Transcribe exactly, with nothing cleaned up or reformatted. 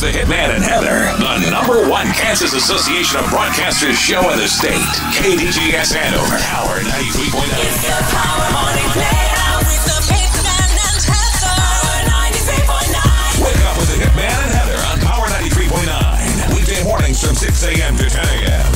the Hitman and Heather, the number one Kansas Association of Broadcasters show in the state. K D G S Andover, Power ninety-three point nine. It's the Power Morning Playhouse with the Hitman and Heather. Power ninety-three point nine. Wake up with the Hitman and Heather on Power ninety-three point nine. Weekday mornings from six a.m. to ten a.m.